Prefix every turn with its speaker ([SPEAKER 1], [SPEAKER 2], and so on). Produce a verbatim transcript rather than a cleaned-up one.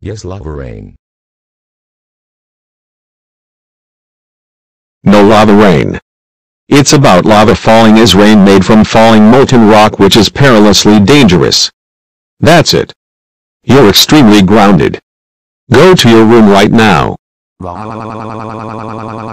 [SPEAKER 1] Yes, lava rain.
[SPEAKER 2] No lava rain. It's about lava falling as rain made from falling molten rock, which is perilously dangerous. That's it. You're extremely grounded. Go to your room right now.